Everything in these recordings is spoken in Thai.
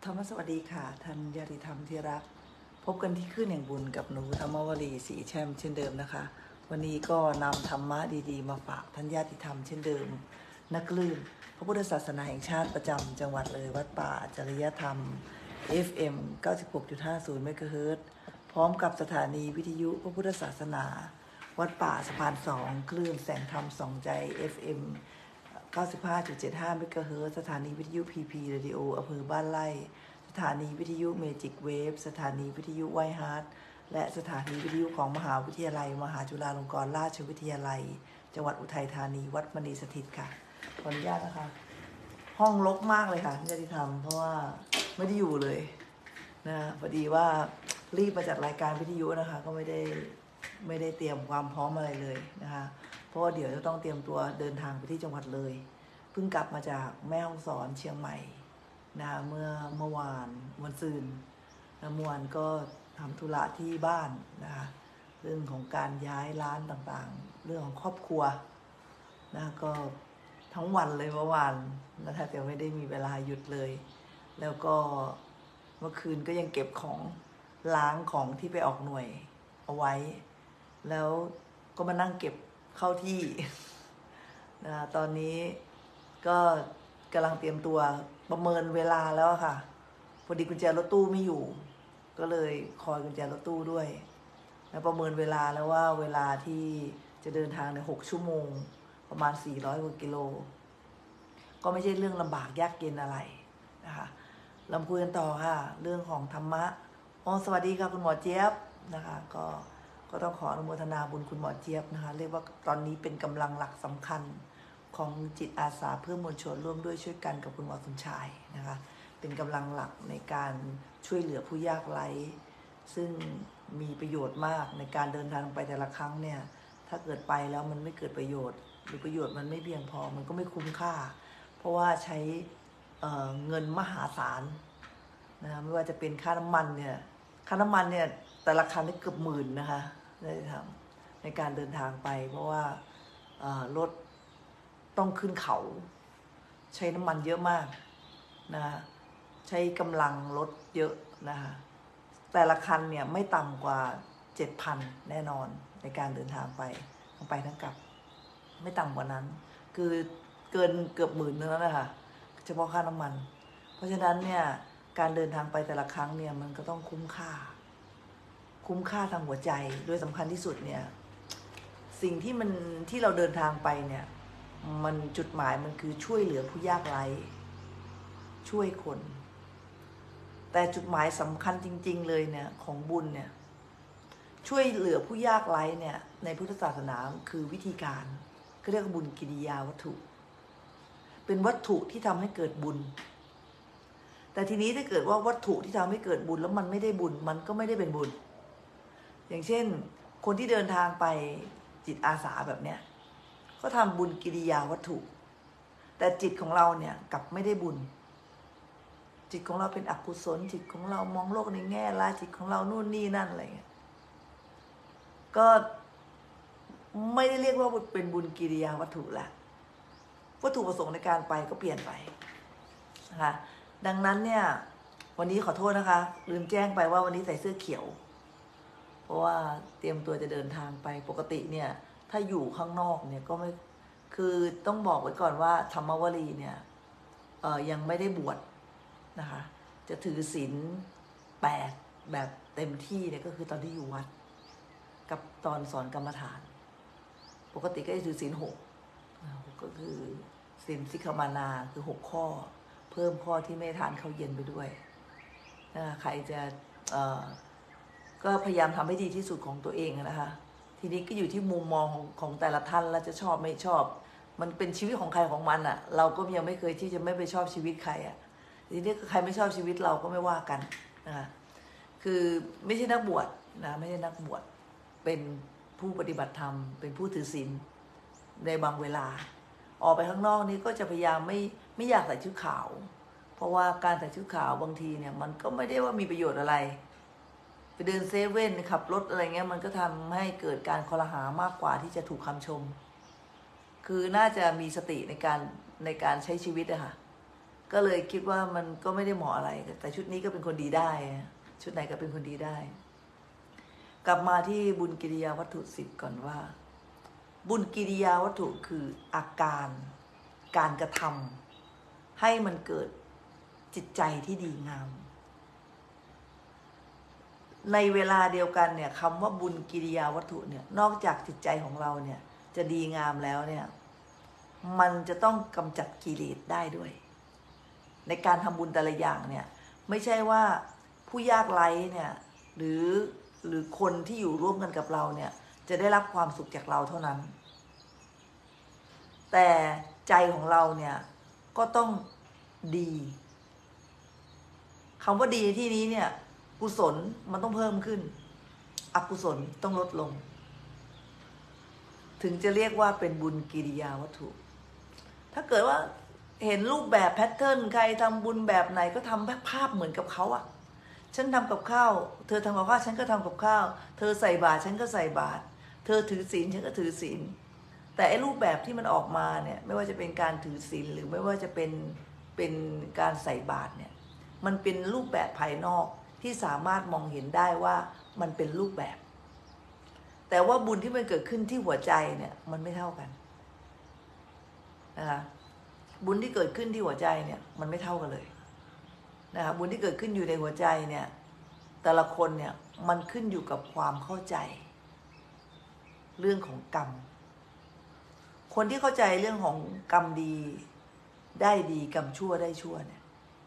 ธรรมสวัสดีค่ะท่านญาติธรรมที่รักพบกันที่คลื่นแห่งบุญกับหนูธรรมวลีศรีแช่มเช่นเดิมนะคะวันนี้ก็นำธรรมะดีๆมาฝากท่านญาติธรรมเช่นเดิมนักคลื่นพระพุทธศาสนาแห่งชาติประจำจังหวัดเลยวัดป่าจริยธรรม FM 96.50 เมกะเฮิรตซ์พร้อมกับสถานีวิทยุพระพุทธศาสนาวัดป่าสะพาน2คลื่นแสงธรรมส่องใจ FM 95.75 เมกะเฮิรตซ์สถานีวิทยุ PP เรดิโออำเภอบ้านไร่สถานีวิทยุเมจิกเวฟสถานีวิทยุไวฮาร์ทและสถานีวิทยุของมหาวิทยาลัยมหาจุฬาลงกรณราชวิทยาลัยจังหวัดอุทัยธานีวัดมณีสถิตค่ะขออนุญาตนะคะห้องรกมากเลยค่ะที่จะทำเพราะว่าไม่ได้อยู่เลยนะพอดีว่ารีบมาจากรายการวิทยุนะคะก็ไม่ได้เตรียมความพร้อมอะไรเลยนะคะเพราะว่าเดี๋ยวจะต้องเตรียมตัวเดินทางไปที่จังหวัดเลยเพิ่งกลับมาจากแม่ฮ่องสอนเชียงใหม่นะเมื่อวานวันซืนนะเมื่อวานก็ทำธุระที่บ้านนะคะเรื่องของการย้ายร้านต่างๆเรื่องของครอบครัวนะก็ทั้งวันเลยเมื่อวานนะคะแต่ไม่ได้มีเวลาหยุดเลยแล้วก็เมื่อคืนก็ยังเก็บของล้างของที่ไปออกหน่วยเอาไว้แล้วก็มานั่งเก็บเข้าที่นะตอนนี้ก็กำลังเตรียมตัวประเมินเวลาแล้วค่ะพอดีกุญแจรถตู้ไม่อยู่ก็เลยคอยกุญแจรถตู้ด้วยแล้วประเมินเวลาแล้วว่าเวลาที่จะเดินทางใน6 ชั่วโมงประมาณ400 กว่ากิโลก็ไม่ใช่เรื่องลำบากยากเย็นอะไรนะคะเราคุยกันต่อค่ะเรื่องของธรรมะสวัสดีค่ะคุณหมอเจี๊ยบนะคะก็ต้องขออนุโมทนาบุญคุณหมอเจี๊ยบนะคะเรียกว่าตอนนี้เป็นกำลังหลักสำคัญของจิตอาสาเพื่อมวลชนร่วมด้วยช่วยกันกับคุณหมอสมชายนะคะเป็นกำลังหลักในการช่วยเหลือผู้ยากไร้ซึ่งมีประโยชน์มากในการเดินทางไปแต่ละครั้งเนี่ยถ้าเกิดไปแล้วมันไม่เกิดประโยชน์หรือประโยชน์มันไม่เพียงพอมันก็ไม่คุ้มค่าเพราะว่าใช้เงินมหาศาลนะไม่ว่าจะเป็นค่าน้ำมันเนี่ยแต่ละคันนี่เกือบ10,000นะคะได้ทำในการเดินทางไปเพราะว่ารถต้องขึ้นเขาใช้น้ำมันเยอะมากนะคะใช้กำลังรถเยอะนะคะแต่ละคันเนี่ยไม่ต่ำกว่า 7,000 แน่นอนในการเดินทางไปทั้งไปทั้งกลับไม่ต่ำกว่านั้นคือเกือบ10,000นึงแล้วนะคะเฉพาะค่าน้ำมันเพราะฉะนั้นเนี่ยการเดินทางไปแต่ละครั้งเนี่ยมันก็ต้องคุ้มค่าทางหัวใจโดยสำคัญที่สุดเนี่ยสิ่งที่เราเดินทางไปเนี่ยมันจุดหมายมันคือช่วยเหลือผู้ยากไร้ช่วยคนแต่จุดหมายสำคัญจริงๆเลยเนี่ยของบุญเนี่ยช่วยเหลือผู้ยากไร้เนี่ยในพุทธศาสนาคือวิธีการเขาเรียกว่าบุญกิริยาวัตถุเป็นวัตถุที่ทำให้เกิดบุญแต่ทีนี้ถ้าเกิดว่าวัตถุที่ทำให้เกิดบุญแล้วมันไม่ได้บุญมันก็ไม่ได้เป็นบุญอย่างเช่นคนที่เดินทางไปจิตอาสาแบบเนี้ยก็ทำบุญกิริยาวัตถุแต่จิตของเราเนี่ยกลับไม่ได้บุญจิตของเราเป็นอกุศลจิตของเรามองโลกในแง่ร้ายจิตของเรานู่นนี่นั่นอะไรเงี้ยก็ไม่ได้เรียกว่าเป็นบุญกิริยาวัตถุละวัตถุประสงค์ในการไปก็เปลี่ยนไปนะคะดังนั้นเนี่ยวันนี้ขอโทษนะคะลืมแจ้งไปว่าวันนี้ใส่เสื้อเขียวเพราะว่าเตรียมตัวจะเดินทางไปปกติเนี่ยถ้าอยู่ข้างนอกเนี่ยก็ไม่คือต้องบอกไว้ก่อนว่าธรรมวลีเนี่ยยังไม่ได้บวชนะคะจะถือศีล8แบบเต็มที่เนี่ยก็คือตอนที่อยู่วัดกับตอนสอนกรรมฐานปกติก็จะถือศีล6ก็คือศีลสิกขมานาคือ6 ข้อเพิ่มข้อที่ไม่ทานข้าวเย็นไปด้วยใครจะก็พยายามทำให้ดีที่สุดของตัวเองนะคะทีนี้ก็อยู่ที่มุมมองของแต่ละท่านแล้วจะชอบไม่ชอบมันเป็นชีวิตของใครของมันอ่ะเราก็ยังไม่เคยที่จะไม่ไปชอบชีวิตใครอ่ะทีนี้ใครไม่ชอบชีวิตเราก็ไม่ว่ากันนะคะคือไม่ใช่นักบวชนะไม่ใช่นักบวชเป็นผู้ปฏิบัติธรรมเป็นผู้ถือศีลในบางเวลาออกไปข้างนอกนี้ก็จะพยายามไม่อยากใส่ชุดขาวเพราะว่าการใส่ชุดขาวบางทีเนี่ยมันก็ไม่ได้ว่ามีประโยชน์อะไรไปเดินเซเว่นขับรถอะไรเงี้ยมันก็ทำให้เกิดการคอรหามากกว่าที่จะถูกคำชมคือน่าจะมีสติในการใช้ชีวิตอะค่ะก็เลยคิดว่ามันก็ไม่ได้เหมาะอะไรแต่ชุดนี้ก็เป็นคนดีได้ชุดไหนก็เป็นคนดีได้ กลับมาที่บุญกิริยาวัตถุ10ก่อนว่า บุญกิริยาวัตถุคืออาการการกระทำให้มันเกิดจิตใจที่ดีงามในเวลาเดียวกันเนี่ยคำว่าบุญกิริยาวัตถุเนี่ยนอกจากจิตใจของเราเนี่ยจะดีงามแล้วเนี่ยมันจะต้องกำจัดกิเลสได้ด้วยในการทำบุญแต่ละอย่างเนี่ยไม่ใช่ว่าผู้ยากไร้เนี่ยหรือคนที่อยู่ร่วมกันกับเราเนี่ยจะได้รับความสุขจากเราเท่านั้นแต่ใจของเราเนี่ยก็ต้องดีคำว่าดีที่นี้เนี่ยกุศลมันต้องเพิ่มขึ้นอกุศลต้องลดลงถึงจะเรียกว่าเป็นบุญกิริยาวัตถุถ้าเกิดว่าเห็นรูปแบบแพทเทิร์นใครทำบุญแบบไหนก็ทำแบบภาพเหมือนกับเขาอะฉันทำกับข้าวเธอทำกับข้าวฉันก็ทำกับข้าวเธอใส่บาตรฉันก็ใส่บาตรเธอถือศีลฉันก็ถือศีลแต่ไอ้รูปแบบที่มันออกมาเนี่ยไม่ว่าจะเป็นการถือศีลหรือไม่ว่าจะเป็นการใส่บาตรเนี่ยมันเป็นรูปแบบภายนอกที่สามารถมองเห็นได้ว่ามันเป็นรูปแบบแต่ว่าบุญที่มันเกิดขึ้นที่หัวใจเนี่ยมันไม่เท่ากันนะคะบุญที่เกิดขึ้นที่หัวใจเนี่ยมันไม่เท่ากันเลยนะคะบุญที่เกิดขึ้นอยู่ในหัวใจเนี่ยแต่ละคนเนี่ยมันขึ้นอยู่กับความเข้าใจเรื่องของกรรมคนที่เข้าใจเรื่องของกรรมดีได้ดีกรรมชั่วได้ชั่วเนี่ย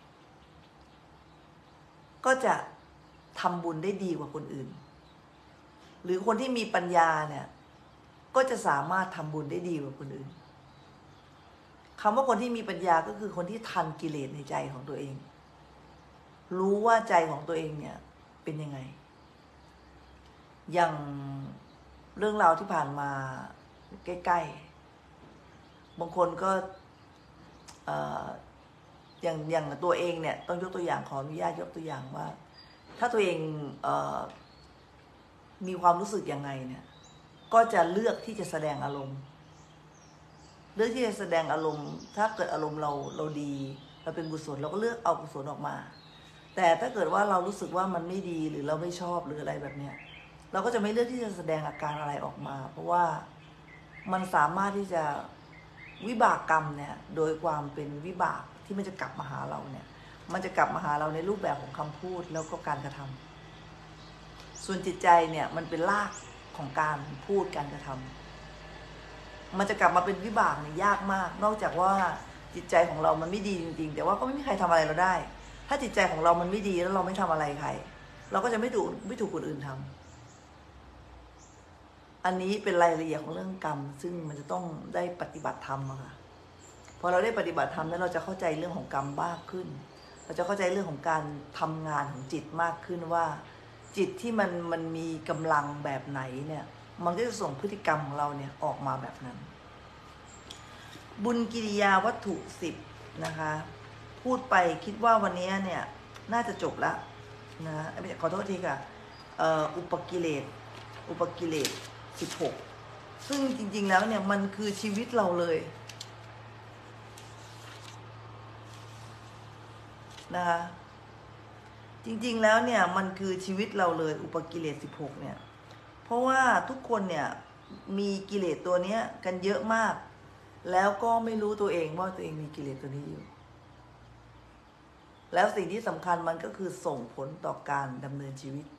ก็จะทำบุญได้ดีกว่าคนอื่นหรือคนที่มีปัญญาเนี่ยก็จะสามารถทำบุญได้ดีกว่าคนอื่นคำว่าคนที่มีปัญญาก็คือคนที่ทันกิเลสในใจของตัวเองรู้ว่าใจของตัวเองเนี่ยเป็นยังไงอย่างเรื่องราวที่ผ่านมาใกล้ๆบางคนก็อย่างตัวเองเนี่ยต้องยกตัวอย่างขออนุญาตยกตัวอย่างว่าถ้าตัวเองมีความรู้สึกยังไงเนี่ยก็จะเลือกที่จะแสดงอารมณ์เลือกที่จะแสดงอารมณ์ถ้าเกิดอารมณ์เราดีเราเป็นกุศลเราก็เลือกเอากุศลออกมาแต่ถ้าเกิดว่าเรารู้สึกว่ามันไม่ดีหรือเราไม่ชอบหรืออะไรแบบเนี้ยเราก็จะไม่เลือกที่จะแสดงอาการอะไรออกมาเพราะว่ามันสามารถที่จะวิบากกรรมเนี่ยโดยความเป็นวิบากที่มันจะกลับมาหาเราเนี่ยมันจะกลับมาหาเราในรูปแบบของคำพูดแล้วก็การกระทำส่วนจิตใจเนี่ยมันเป็นรากของการพูดการกระทำมันจะกลับมาเป็นวิบากเนี่ยยากมากนอกจากว่าจิตใจของเรามันไม่ดีจริงๆแต่ว่าก็ไม่มีใครทำอะไรเราได้ถ้าจิตใจของเรามันไม่ดีแล้วเราไม่ทำอะไรใครเราก็จะไม่ถูกคนอื่นทำอันนี้เป็นรายละเอียดของเรื่องกรรมซึ่งมันจะต้องได้ปฏิบัติธรรมอะค่ะพอเราได้ปฏิบัติธรรมแล้วเราจะเข้าใจเรื่องของกรรมมากขึ้นเราจะเข้าใจเรื่องของการทำงานของจิตมากขึ้นว่าจิตที่มันมีกำลังแบบไหนเนี่ยมันก็จะส่งพฤติกรรมของเราเนี่ยออกมาแบบนั้นบุญกิริยาวัตถุ10นะคะพูดไปคิดว่าวันนี้เนี่ยน่าจะจบแล้วนะขอโทษทีค่ะอุปกิเลส16ซึ่งจริงๆแล้วเนี่ยมันคือชีวิตเราเลยนะคะจริงๆแล้วเนี่ยมันคือชีวิตเราเลยอุปกิเลส16เนี่ยเพราะว่าทุกคนเนี่ยมีกิเลสตัวนี้กันเยอะมากแล้วก็ไม่รู้ตัวเองว่าตัวเองมีกิเลสตัวนี้อยู่แล้วสิ่งที่สำคัญมันก็คือส่งผลต่อการดำเนินชีวิต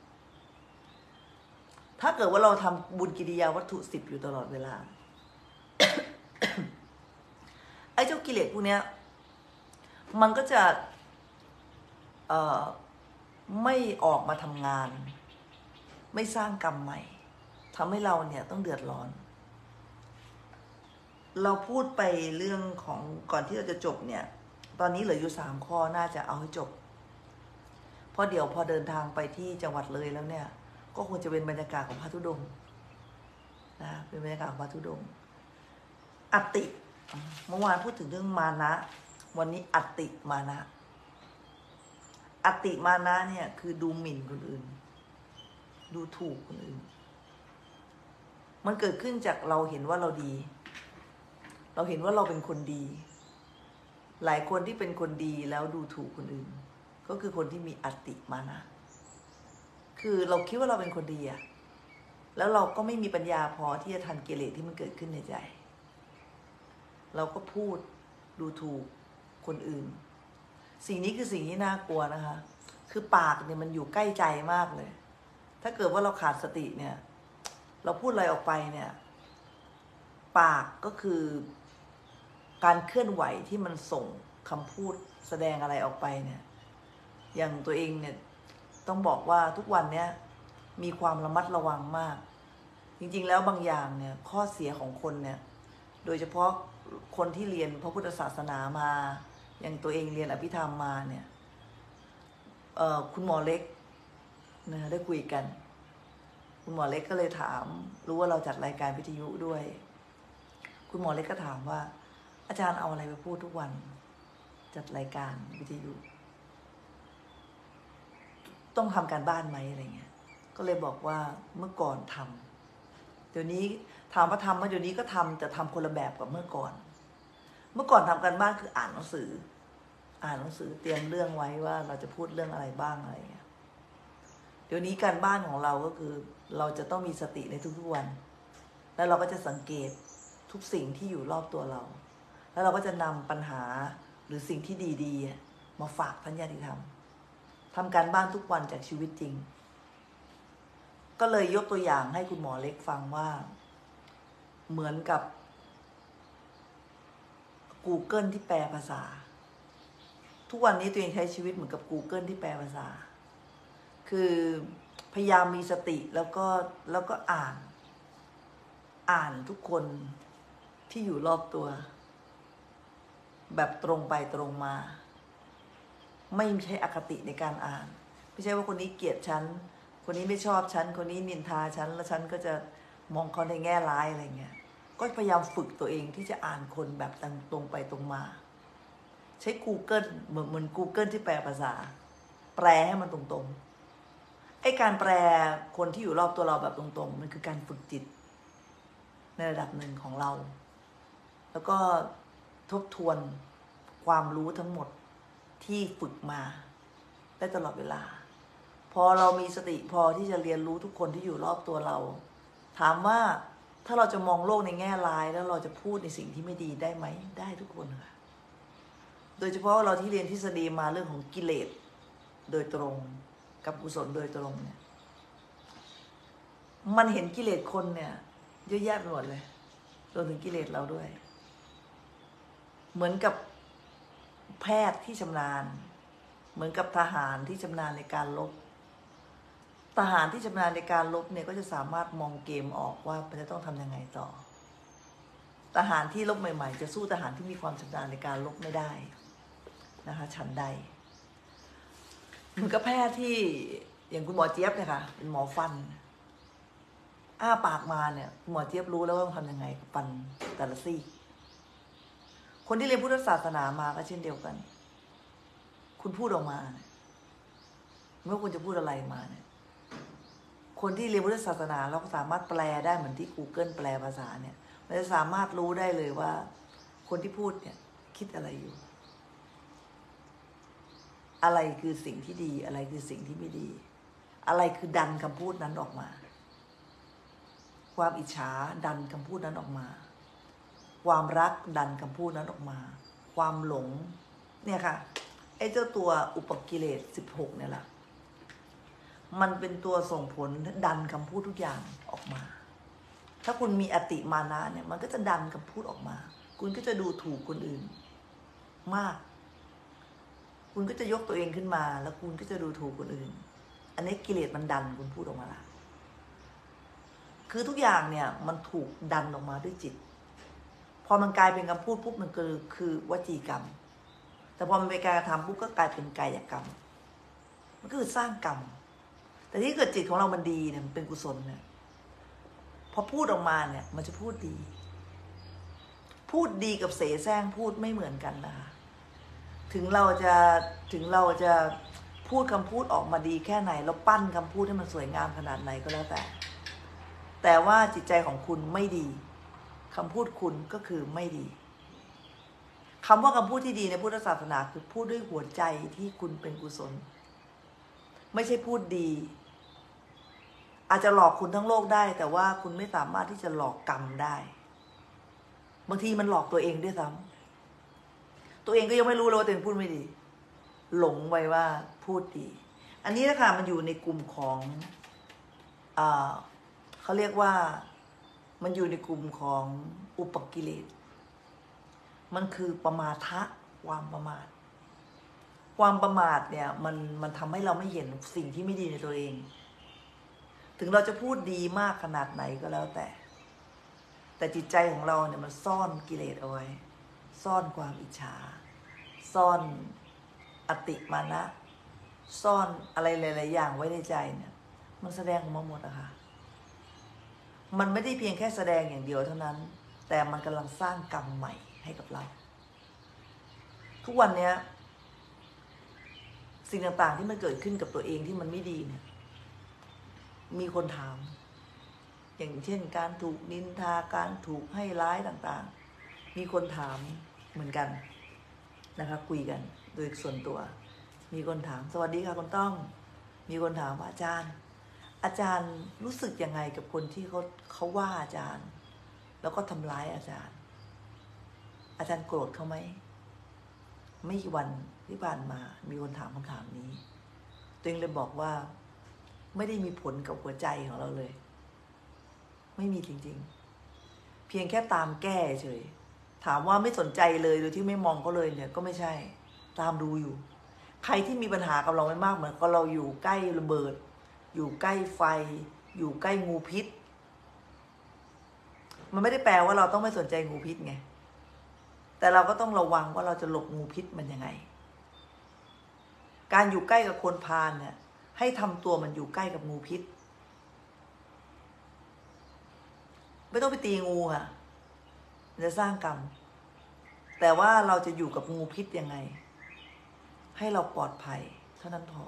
ถ้าเกิดว่าเราทำบุญกิริยาวัตถุ10อยู่ตลอดเวลา ไอ้เจ้ากิเลสพวกเนี้ยมันก็จะไม่ออกมาทำงานไม่สร้างกรรมใหม่ทำให้เราเนี่ยต้องเดือดร้อนเราพูดไปเรื่องของก่อนที่เราจะจบเนี่ยตอนนี้เหลืออยู่3ข้อน่าจะเอาให้จบเพราะเดี๋ยวพอเดินทางไปที่จังหวัดเลยแล้วเนี่ยก็คงจะเป็นบรรยากาศของพระธุดงค์นะเป็นบรรยากาศของพระธุดงค์อติเมื่อวานพูดถึงเรื่องมานะวันนี้อติมานะอติมานะเนี่ยคือดูหมิ่นคนอื่นดูถูกคนอื่นมันเกิดขึ้นจากเราเห็นว่าเราดีเราเห็นว่าเราเป็นคนดีหลายคนที่เป็นคนดีแล้วดูถูกคนอื่นก็คือคนที่มีอติมานะคือเราคิดว่าเราเป็นคนดีอะแล้วเราก็ไม่มีปัญญาพอที่จะทันกิเลสที่มันเกิดขึ้นในใจเราก็พูดดูถูกคนอื่นสิ่งนี้คือสิ่งที่น่ากลัวนะคะคือปากเนี่ยมันอยู่ใกล้ใจมากเลยถ้าเกิดว่าเราขาดสติเนี่ยเราพูดอะไรออกไปเนี่ยปากก็คือการเคลื่อนไหวที่มันส่งคำพูดแสดงอะไรออกไปเนี่ยอย่างตัวเองเนี่ยต้องบอกว่าทุกวันเนี้ยมีความระมัดระวังมากจริงๆแล้วบางอย่างเนี่ยข้อเสียของคนเนี่ยโดยเฉพาะคนที่เรียนพระพุทธศาสนามาอย่างตัวเองเรียนอภิธรรมมาเนี่ยคุณหมอเล็กนะได้คุยกันคุณหมอเล็กก็เลยถามรู้ว่าเราจัดรายการวิทยุด้วยคุณหมอเล็กก็ถามว่าอาจารย์เอาอะไรไปพูดทุกวันจัดรายการวิทยุต้องทำการบ้านไหมอะไรเงี้ยก็เลยบอกว่าเมื่อก่อนทำเดี๋ยวนี้ถามว่าทำไหมเดี๋ยวนี้ก็ทำแต่ทำคนละแบบกับเมื่อก่อนทำการบ้านคืออ่านหนังสือเตรียมเรื่องไว้ว่าเราจะพูดเรื่องอะไรบ้างอะไรเงี้ยเดี๋ยวนี้การบ้านของเราก็คือเราจะต้องมีสติในทุกๆวันแล้วเราก็จะสังเกตทุกสิ่งที่อยู่รอบตัวเราแล้วเราก็จะนำปัญหาหรือสิ่งที่ดีๆมาฝากท่านญาติธรรมทำการบ้านทุกวันจากชีวิตจริงก็เลยยกตัวอย่างให้คุณหมอเล็กฟังว่าเหมือนกับ Google ที่แปลภาษาทุกวันนี้ตัวเองใช้ชีวิตเหมือนกับ Google ที่แปลภาษาคือพยายามมีสติแล้วก็อ่านทุกคนที่อยู่รอบตัวแบบตรงไปตรงมาไม่ใช่อคติในการอ่านไม่ใช่ว่าคนนี้เกลียดฉันคนนี้ไม่ชอบฉันคนนี้นินทาฉันแล้วฉันก็จะมองเขาในแง่ร้ายอะไรเงี้ยก็พยายามฝึกตัวเองที่จะอ่านคนแบบตรงไปตรงมาใช้ Google เหมือน Google ที่แปลภาษาแปลให้มันตรงๆไอ้การแปลคนที่อยู่รอบตัวเราแบบตรงๆมันคือการฝึกจิตในระดับหนึ่งของเราแล้วก็ทบทวนความรู้ทั้งหมดที่ฝึกมาได้ตลอดเวลาพอเรามีสติพอที่จะเรียนรู้ทุกคนที่อยู่รอบตัวเราถามว่าถ้าเราจะมองโลกในแง่ร้ายแล้วเราจะพูดในสิ่งที่ไม่ดีได้ไหมได้ทุกคนค่ะโดยเฉพาะเราที่เรียนทฤษฎีมาเรื่องของกิเลสโดยตรงกับกุศลโดยตรงเนี่ยมันเห็นกิเลสคนเนี่ยเยอะแยะไปหมดเลยรวมถึงกิเลสเราด้วยเหมือนกับแพทย์ที่ชำนาญเหมือนกับทหารที่ชำนาญในการรบทหารที่ชำนาญในการรบเนี่ยก็จะสามารถมองเกมออกว่ามันจะต้องทำยังไงต่อทหารที่รบใหม่ๆจะสู้ทหารที่มีความชำนาญในการรบไม่ได้นะคะฉันใดเหมือนกับแพทย์ที่อย่างคุณหมอเจี๊ยบเนี่ยค่ะเป็นหมอฟันอ้าปากมาเนี่ยคุณหมอเจี๊ยบรู้แล้วว่าต้องทำยังไงฟันแต่ละซี่คนที่เรียนพุทธศาสนามาก็เช่นเดียวกันคุณพูดออกมาเมื่อคุณจะพูดอะไรมาเนี่ยคนที่เรียนพุทธศาสนาเราก็สามารถแปลได้เหมือนที่ Google แปลภาษาเนี่ยมันจะสามารถรู้ได้เลยว่าคนที่พูดเนี่ยคิดอะไรอยู่อะไรคือสิ่งที่ดีอะไรคือสิ่งที่ไม่ดีอะไรคือดันคำพูดนั้นออกมาความอิจฉาดันคำพูดนั้นออกมาความรักดันคำพูดนั้นออกมาความหลงเนี่ยค่ะไอ้เจ้าตัวอุปกิเลส16เนี่ยแหละมันเป็นตัวส่งผลดันคำพูดทุกอย่างออกมาถ้าคุณมีอติมานะเนี่ยมันก็จะดันคำพูดออกมาคุณก็จะดูถูกคนอื่นมากคุณก็จะยกตัวเองขึ้นมาแล้วคุณก็จะดูถูกคนอื่นอันนี้กิเลสมันดันคุณพูดออกมาละคือทุกอย่างเนี่ยมันถูกดันออกมาด้วยจิตพอมันกลายเป็นคำพูดปุ๊บมันคือวจีกรรมแต่พอมันเป็นการกระทำปุ๊บก็กลายเป็นกายกรรมมันก็คือสร้างกรรมแต่ที่เกิดจิตของเรามันดีเนี่ยมันเป็นกุศลเนี่ยพอพูดออกมาเนี่ยมันจะพูดดีกับเสแสร้งพูดไม่เหมือนกันนะคะถึงเราจะพูดคำพูดออกมาดีแค่ไหนเราปั้นคำพูดให้มันสวยงามขนาดไหนก็แล้วแต่ว่าจิตใจของคุณไม่ดีคำพูดคุณก็คือไม่ดีคำว่าคำพูดที่ดีในพุทธศาสนาคือพูดด้วยหัวใจที่คุณเป็นกุศลไม่ใช่พูดดีอาจจะหลอกคุณทั้งโลกได้แต่ว่าคุณไม่สามารถที่จะหลอกกรรมได้บางทีมันหลอกตัวเองด้วยซ้ำตัวเองก็ยังไม่รู้เลยว่าตัวเองพูดไม่ดีหลงไว้ว่าพูดดีอันนี้นะคะมันอยู่ในกลุ่มของเขาเรียกว่ามันอยู่ในกลุ่มของอุปกิเลสมันคือประมาทะความประมาทความประมาทเนี่ยมันทำให้เราไม่เห็นสิ่งที่ไม่ดีในตัวเองถึงเราจะพูดดีมากขนาดไหนก็แล้วแต่จิตใจของเราเนี่ยมันซ่อนกิเลสเอาไว้ซ่อนความอิจฉาซ่อนอติมานะซ่อนอะไรหลายๆอย่างไว้ในใจเนี่ยมันแสดงออกมาหมดอะค่ะมันไม่ได้เพียงแค่แสดงอย่างเดียวเท่านั้นแต่มันกำลังสร้างกรรมใหม่ให้กับเราทุกวันนี้สิ่งต่างๆที่มันเกิดขึ้นกับตัวเองที่มันไม่ดีเนี่ยมีคนถามอย่างเช่นการถูกนินทาการถูกให้ร้ายต่างๆมีคนถามเหมือนกันนะคะคุยกันโดยส่วนตัวมีคนถามสวัสดีค่ะคุณต้องมีคนถามว่าอาจารย์รู้สึกยังไงกับคนที่เขาว่าอาจารย์แล้วก็ทำร้ายอาจารย์โกรธเขาไหมไม่กี่วันที่ผ่านมามีคนถามคำถามนี้ตัวเองเลยบอกว่าไม่ได้มีผลกับหัวใจของเราเลยไม่มีจริงๆเพียงแค่ตามแก้เฉยถามว่าไม่สนใจเลยโดยที่ไม่มองเขาเลยเนี่ยก็ไม่ใช่ตามดูอยู่ใครที่มีปัญหากับเราไม่มากเหมือนก็เราอยู่ใกล้ระเบิดอยู่ใกล้ไฟอยู่ใกล้งูพิษมันไม่ได้แปลว่าเราต้องไม่สนใจงูพิษไงแต่เราก็ต้องระวังว่าเราจะหลบงูพิษมันยังไงการอยู่ใกล้กับคนพาลเนี่ยให้ทำตัวมันอยู่ใกล้กับงูพิษไม่ต้องไปตีงูค่ะมันจะสร้างกรรมแต่ว่าเราจะอยู่กับงูพิษยังไงให้เราปลอดภัยเท่านั้นพอ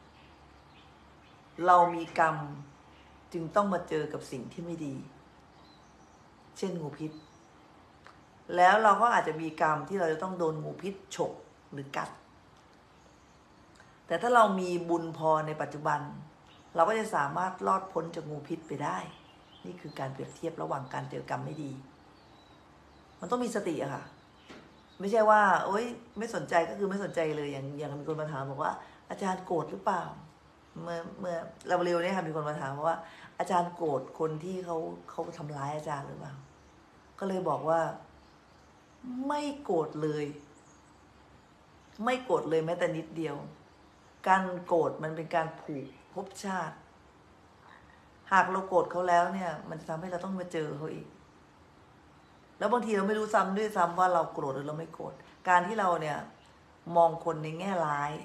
เรามีกรรมจึงต้องมาเจอกับสิ่งที่ไม่ดีเช่นงูพิษแล้วเราก็อาจจะมีกรรมที่เราจะต้องโดนงูพิษฉกหรือกัดแต่ถ้าเรามีบุญพอในปัจจุบันเราก็จะสามารถรอดพ้นจากงูพิษไปได้นี่คือการเปรียบเทียบระหว่างการเจอกรรมไม่ดีมันต้องมีสติอะค่ะไม่ใช่ว่าโอ๊ยไม่สนใจก็คือไม่สนใจเลยอย่างมีคนมาถามบอกว่าอาจารย์โกรธหรือเปล่าเมื่อเราเร็วนี้ค่ะมีคนมาถามว่าอาจารย์โกรธคนที่เขาทำร้ายอาจารย์หรือเปล่าก็เลยบอกว่าไม่โกรธเลยไม่โกรธเลยแม้แต่นิดเดียวการโกรธมันเป็นการผูกภพชาติหากเราโกรธเขาแล้วเนี่ยมันจะทำให้เราต้องมาเจอเขาอีกแล้วบางทีเราไม่รู้ซ้ำด้วยซ้ำว่าเราโกรธหรือเราไม่โกรธการที่เราเนี่ยมองคนในแง่ร้าย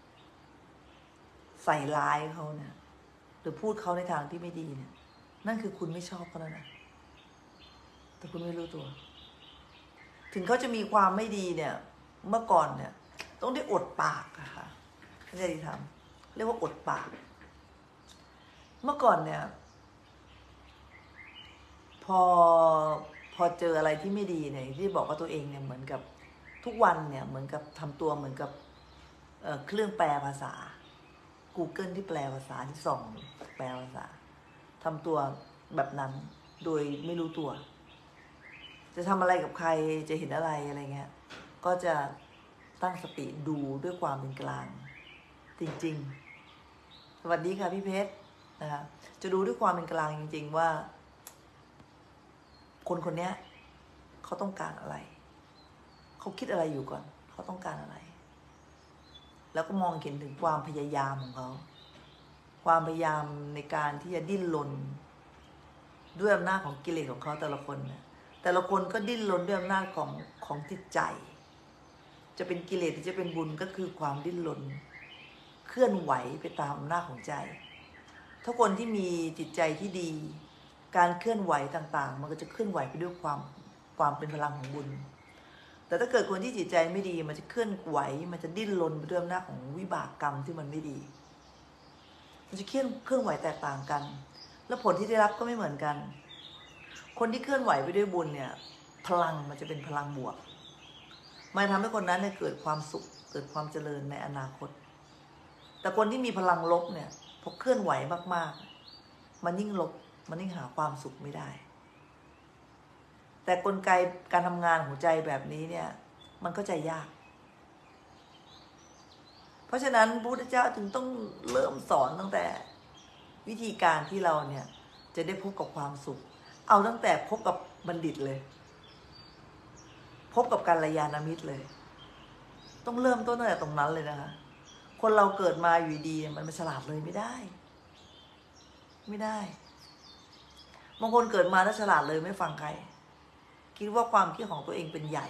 ใส่ร้ายเขาเนี่ยหรือพูดเขาในทางที่ไม่ดีเนี่ยนั่นคือคุณไม่ชอบเขาแล้วนะแต่คุณไม่รู้ตัวถึงเขาจะมีความไม่ดีเนี่ยเมื่อก่อนเนี่ยต้องได้อดปากอะค่ะไม่ใช่ที่ทำเรียกว่าอดปากเมื่อก่อนเนี่ยพอเจออะไรที่ไม่ดีเนี่ยที่บอกว่าตัวเองเนี่ยเหมือนกับทุกวันเนี่ยเหมือนกับทำตัวเหมือนกับเครื่องแปลภาษา Google ที่แปลภาษาที่ส่องแปลภาษาทำตัวแบบนั้นโดยไม่รู้ตัวจะทำอะไรกับใครจะเห็นอะไรเงี้ยก็จะตั้งสติดูด้วยความเป็นกลางจริงๆสวัสดีค่ะพี่เพชรนะคะจะดูด้วยความเป็นกลางจริงๆว่าคนนี้เขาต้องการอะไรเขาคิดอะไรอยู่ก่อนเขาต้องการอะไรแล้วก็มองเห็นถึงความพยายามของเขาความพยายามในการที่จะดิ้นรนด้วยอำนาจของกิเลสของเขาแต่ละคนเนี่ยแต่ละคนก็ดิ้นรนด้วยอำนาจของจิตใจจะเป็นกิเลสหรือจะเป็นบุญก็คือความดิ้นรนเคลื่อนไหวไปตามอำนาจของใจถ้าคนที่มีจิตใจที่ดีการเคลื่อนไหวต่างๆมันก็จะเคลื่อนไหวไปด้วยความเป็นพลังของบุญแต่ถ้าเกิดคนที่จิตใจไม่ดีมันจะเคลื่อนไหวมันจะดิ้นรนไปด้วยอำนาจของวิบากกรรมที่มันไม่ดีมันจะเคลื่อนไหวแตกต่างกันแล้วผลที่ได้รับก็ไม่เหมือนกันคนที่เคลื่อนไหวไปด้วยบุญเนี่ยพลังมันจะเป็นพลังบวกมันทำให้คนนั้นเนี่ยเกิดความสุขเกิดความเจริญในอนาคตแต่คนที่มีพลังลบเนี่ยพอเคลื่อนไหวมากๆมันยิ่งลบมันยิ่งหาความสุขไม่ได้แต่กลไกการทำงานของใจแบบนี้เนี่ยมันก็ใจยากเพราะฉะนั้นพระพุทธเจ้าจึงต้องเริ่มสอนตั้งแต่วิธีการที่เราเนี่ยจะได้พบกับความสุขเอาตั้งแต่พบกับบัณฑิตเลยพบกับกัลยาณมิตรเลยต้องเริ่มต้นตั้งแต่ตรงนั้นเลยนะคะคนเราเกิดมาอยู่ดีมันฉลาดเลยไม่ได้บางคนเกิดมาแล้วฉลาดเลยไม่ฟังใครคิดว่าความคิดของตัวเองเป็นใหญ่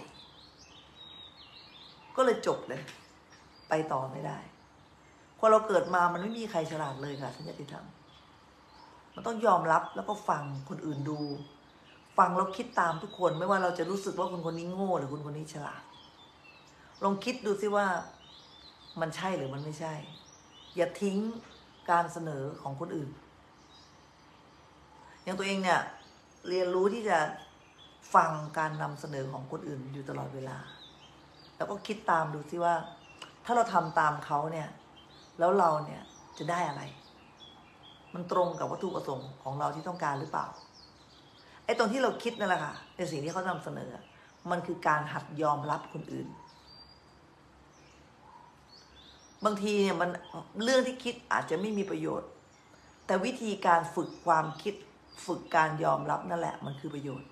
ก็เลยจบเลยไปต่อไม่ได้คนเราเกิดมามันไม่มีใครฉลาดเลยค่ะท่านญาติธรรมมันต้องยอมรับแล้วก็ฟังคนอื่นดูฟังแล้วคิดตามทุกคนไม่ว่าเราจะรู้สึกว่าคนคนนี้โง่หรือคนคนนี้ฉลาดลองคิดดูสิว่ามันใช่หรือมันไม่ใช่อย่าทิ้งการเสนอของคนอื่นอย่างตัวเองเนี่ยเรียนรู้ที่จะฟังการนำเสนอของคนอื่นอยู่ตลอดเวลาแล้วก็คิดตามดูสิว่าถ้าเราทำตามเขาเนี่ยแล้วเราเนี่ยจะได้อะไรมันตรงกับวัตถุประสงค์ของเราที่ต้องการหรือเปล่าไอ้ตรงที่เราคิดนั่นแหละค่ะในสิ่งที่เขานำเสนอมันคือการหัดยอมรับคนอื่นบางทีเนี่ยมันเรื่องที่คิดอาจจะไม่มีประโยชน์แต่วิธีการฝึกความคิดฝึกการยอมรับนั่นแหละมันคือประโยชน์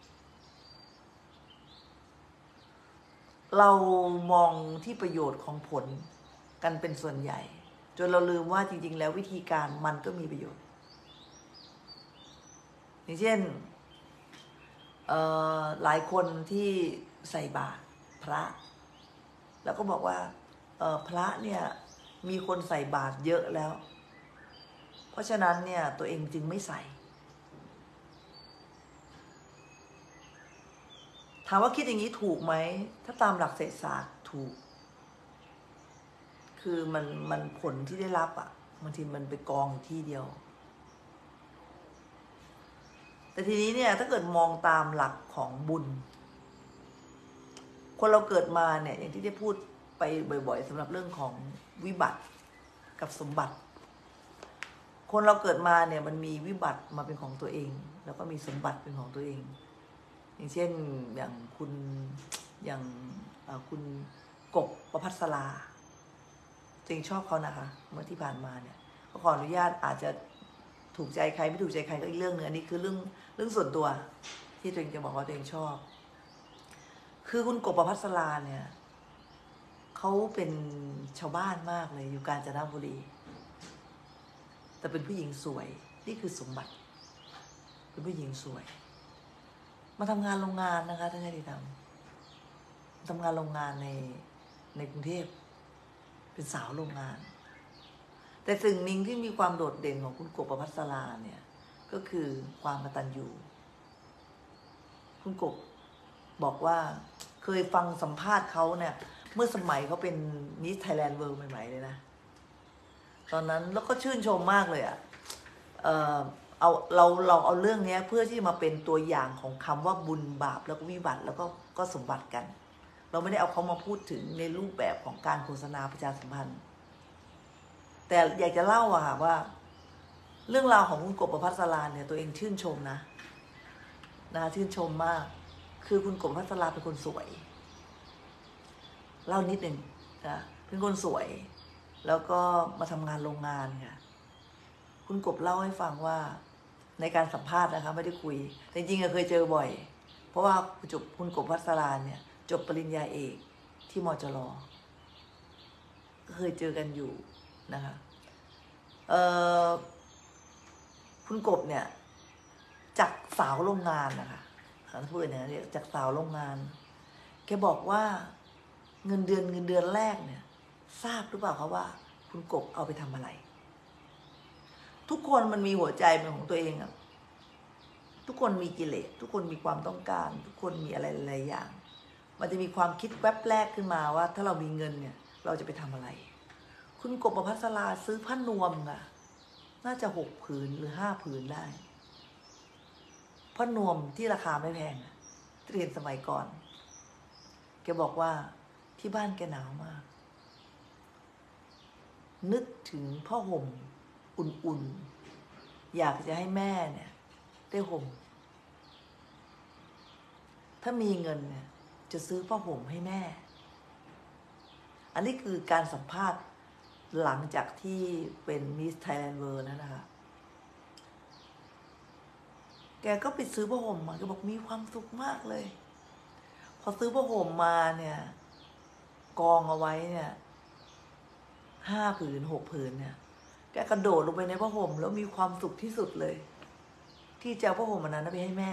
เรามองที่ประโยชน์ของผลกันเป็นส่วนใหญ่จนเราลืมว่าจริงๆแล้ววิธีการมันก็มีประโยชน์อย่างเช่นหลายคนที่ใส่บาตรพระแล้วก็บอกว่าพระเนี่ยมีคนใส่บาตรเยอะแล้วเพราะฉะนั้นเนี่ยตัวเองจึงไม่ใส่ถามว่าคิดอย่างนี้ถูกไหมถ้าตามหลักเศรษฐศาสตร์ถูกคือมันผลที่ได้รับบางทีมันไปกองที่เดียวแต่ทีนี้เนี่ยถ้าเกิดมองตามหลักของบุญคนเราเกิดมาเนี่ยอย่างที่ได้พูดไปบ่อยๆสำหรับเรื่องของวิบัติกับสมบัติคนเราเกิดมาเนี่ยมันมีวิบัติมาเป็นของตัวเองแล้วก็มีสมบัติเป็นของตัวเองอย่างเช่นอย่างคุณกบประภัสราจริงชอบเขานะคะเมื่อที่ผ่านมาเนี่ยก็ขออนุญาตอาจจะถูกใจใครไม่ถูกใจใครก็อีกเรื่องนึงอันนี้คือเรื่องส่วนตัวที่ตัวเองจะบอกว่าตัวเองชอบคือคุณกบประภัสราเนี่ยเขาเป็นชาวบ้านมากเลยอยู่กาญจนบุรีแต่เป็นผู้หญิงสวยนี่คือสมบัติเป็นผู้หญิงสวยมาทำงานโรงงานนะคะท่านญาติธรรมทำงานโรงงานในกรุงเทพเป็นสาวโรงงานแต่สิ่งหนึ่งที่มีความโดดเด่นของคุณกบประภัสราเนี่ยก็คือความกตัญญูคุณกบบอกว่าเคยฟังสัมภาษณ์เขาเนี่ยเมื่อสมัยเขาเป็นมิสไทยแลนด์เวิลด์ใหม่ๆเลยนะตอนนั้นแล้วก็ชื่นชมมากเลยเราเอาเรื่องนี้เพื่อที่มาเป็นตัวอย่างของคำว่าบุญบาปแล้วก็วิบัติแล้วก็สมบัติกันเราไม่ได้เอาเขามาพูดถึงในรูปแบบของการโฆษณาประชาสัมพันธ์แต่อยากจะเล่าค่ะว่าเรื่องราวของคุณกบประภัสราเนี่ยตัวเองชื่นชมนะชื่นชมมากคือคุณกบประภัสราเป็นคนสวยเล่านิดหนึ่งนะเป็นคนสวยแล้วก็มาทำงานโรงงานค่ะคุณกบเล่าให้ฟังว่าในการสัมภาษณ์นะคะไม่ได้คุยแต่จริงๆเคยเจอบ่อยเพราะว่าคุณกบภัสราเนี่ยจบปริญญาเอกที่มจร.ก็เคยเจอกันอยู่นะคะคุณกบเนี่ยจากสาวโรงงานนะคะพูดเนี่ยเรียกจากสาวโรงงานแกบอกว่าเงินเดือนแรกเนี่ยทราบหรือเปล่าคะว่าคุณกบเอาไปทำอะไรทุกคนมันมีหัวใจเป็นของตัวเองอะทุกคนมีกิเลสทุกคนมีความต้องการทุกคนมีอะไรหลายอย่างมันจะมีความคิดแวบแรกขึ้นมาว่าถ้าเรามีเงินเนี่ยเราจะไปทำอะไรคุณกบประภัสราซื้อผ้านวมอะน่าจะ6 ผืนหรือ5 ผืนได้ผ้านวมที่ราคาไม่แพงเรียนสมัยก่อนแกบอกว่าที่บ้านแกหนาวมาก นึกถึงผ้าห่มอุ่นๆอยากจะให้แม่เนี่ยได้ห่มถ้ามีเงินเนี่ยจะซื้อผ้าห่มให้แม่ อันนี้คือการสัมภาษณ์หลังจากที่เป็นมิสไทยแลนด์เวิลด์นะคะแกก็ไปซื้อผ้าห่มมาแกบอกมีความสุขมากเลยพอซื้อผ้าห่มมาเนี่ยกองเอาไว้เนี่ย5 ผืน 6 ผืนเนี่ยแกกระโดดลงไปในผ้าห่มแล้วมีความสุขที่สุดเลยที่จะเอาผ้าห่มอันนั้นไปให้แม่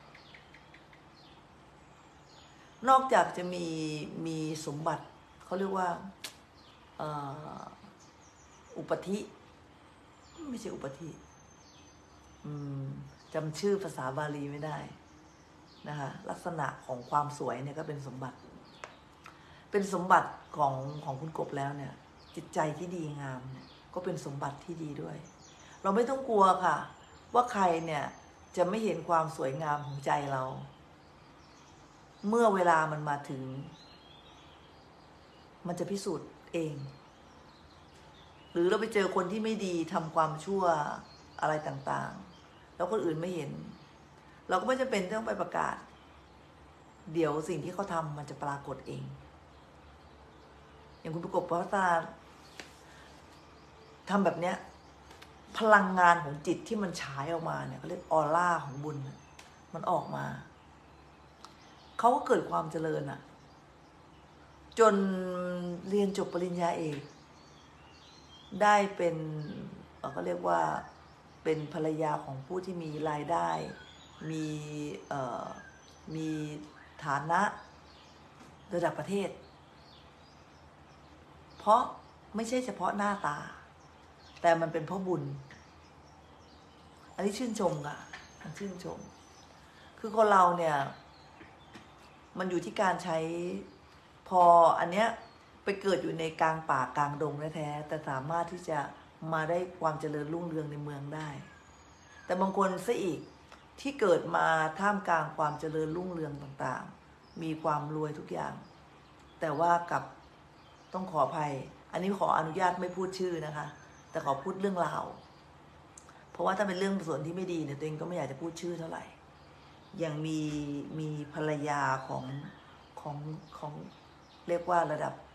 นอกจากจะมีสมบัติเขาเรียกว่าอุปธิไม่ใช่อุปธิจำชื่อภาษาบาลีไม่ได้นะคะลักษณะของความสวยเนี่ยก็เป็นสมบัติของคุณกบแล้วเนี่ยจิตใจที่ดีงามเนี่ยก็เป็นสมบัติที่ดีด้วยเราไม่ต้องกลัวค่ะว่าใครเนี่ยจะไม่เห็นความสวยงามของใจเราเมื่อเวลามันมาถึงมันจะพิสูจน์เองหรือเราไปเจอคนที่ไม่ดีทำความชั่วอะไรต่างๆแล้วคนอื่นไม่เห็นเราก็ไม่จำเป็นต้องไปประกาศเดี๋ยวสิ่งที่เขาทำมันจะปรากฏเองอย่างคุณประกบพัฒนาทำแบบเนี้ยพลังงานของจิตที่มันฉายออกมาเนี่ยเขาเรียกออร่าของบุญมันออกมาเขาก็เกิดความเจริญอ่ะจนเรียนจบปริญญาเอกได้เป็นก็เรียกว่าเป็นภรรยาของผู้ที่มีรายได้มีฐานะระดับประเทศเพราะไม่ใช่เฉพาะหน้าตาแต่มันเป็นเพราะบุญอันนี้ชื่นชมค่ะชื่นชมคือคนเราเนี่ยมันอยู่ที่การใช้พออันเนี้ยไปเกิดอยู่ในกลางป่ากลางดงแท้ๆแต่สามารถที่จะมาได้ความเจริญรุ่งเรืองในเมืองได้แต่บางคนซะอีกที่เกิดมาท่ามกลางความเจริญรุ่งเรืองต่างๆมีความรวยทุกอย่างแต่ว่ากับต้องขออภัยอันนี้ขออนุญาตไม่พูดชื่อนะคะแต่ขอพูดเรื่องราวเพราะว่าถ้าเป็นเรื่องส่วนที่ไม่ดีเนี่ยตัวเองก็ไม่อยากจะพูดชื่อเท่าไหร่อย่างมีภรรยาของเรียกว่าระดับ